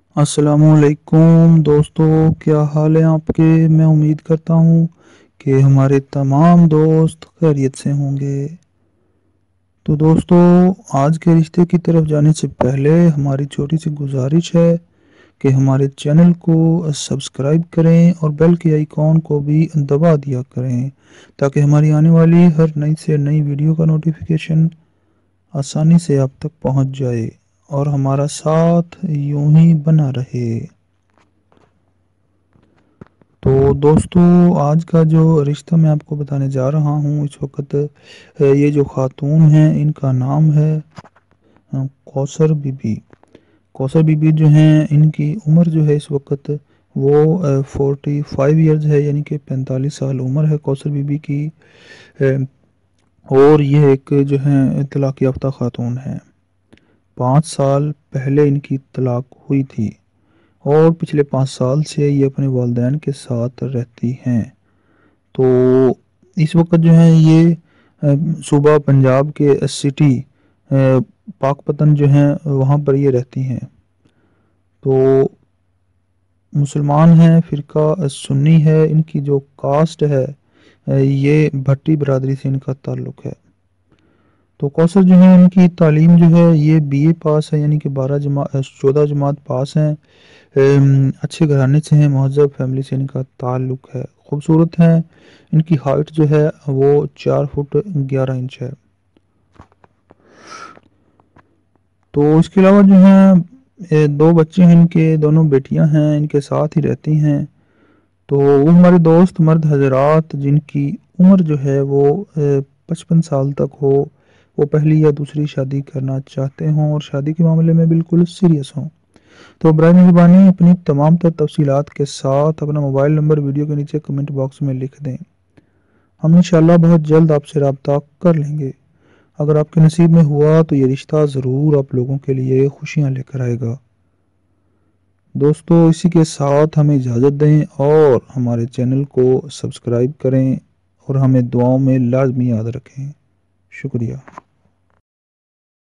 السلام علیکم دوستو، کیا حال ہے آپ کے؟ میں امید کرتا ہوں کہ ہمارے تمام دوست خیریت سے ہوں گے۔ تو دوستو، آج کے رشتے کی طرف جانے سے پہلے ہماری چھوٹی سی گزارش ہے کہ ہمارے چینل کو سبسکرائب کریں اور بیل کے آئیکن کو بھی دبا دیا کریں تاکہ ہماری آنے والی ہر نئی سے نئی ویڈیو کا نوٹیفیکیشن آسانی سے آپ تک پہنچ جائے اور ہمارا ساتھ یوں ہی بنا رہے۔ تو دوستو، آج کا جو رشتہ میں آپ کو بتانے جا رہا ہوں اس وقت، یہ جو خاتون ہیں ان کا نام ہے کوثر بی بی۔ کوثر بی بی جو ہیں ان کی عمر جو ہے اس وقت وہ 45 ایئرز ہے، یعنی کہ 45 سال عمر ہے کوثر بی بی کی، اور یہ ایک جو ہے طلاق یافتہ خاتون ہے۔ 5 سال پہلے ان کی طلاق ہوئی تھی اور پچھلے 5 سال سے یہ اپنے والدین کے ساتھ رہتی ہیں۔ تو اس وقت جو ہے یہ صوبہ پنجاب کے سٹی پاک پتن جو ہیں وہاں پر یہ رہتی ہیں۔ تو مسلمان ہیں، فرقہ سنی ہے، ان کی جو کاسٹ ہے یہ بھٹی برادری سے ان کا تعلق ہے۔ تو کوثر جو ہے ان کی تعلیم جو ہے یہ بی اے پاس ہے، یعنی کہ 14 جماعت پاس ہیں، اچھے گھرانے سے ہیں، مہذب فیملی سے ان کا تعلق ہے، خوبصورت ہیں۔ ان کی ہائٹ جو ہے وہ 4 فٹ 11 انچ ہے۔ تو اس کے علاوہ جو ہیں 2 بچے ہیں ان کے، دونوں بیٹیاں ہیں، ان کے ساتھ ہی رہتی ہیں۔ تو وہ ہمارے دوست مرد حضرات جن کی عمر جو ہے وہ 55 سال تک ہو، وہ پہلی یا دوسری شادی کرنا چاہتے ہوں اور شادی کے معاملے میں بالکل سیریس ہوں، تو برائے مہربانی اپنی تمام تر تفصیلات کے ساتھ اپنا موبائل نمبر ویڈیو کے نیچے کمنٹ باکس میں لکھ دیں۔ ہم انشاءاللہ بہت جلد آپ سے رابطہ کر لیں گے۔ اگر آپ کے نصیب میں ہوا تو یہ رشتہ ضرور آپ لوگوں کے لیے خوشیاں لے کر آئے گا۔ دوستو، اسی کے ساتھ ہمیں اجازت دیں اور ہمارے چینل کو سبسکرائب کریں اور ہمیں دعاؤں میں لازمی یاد رکھیں۔ شکریہ۔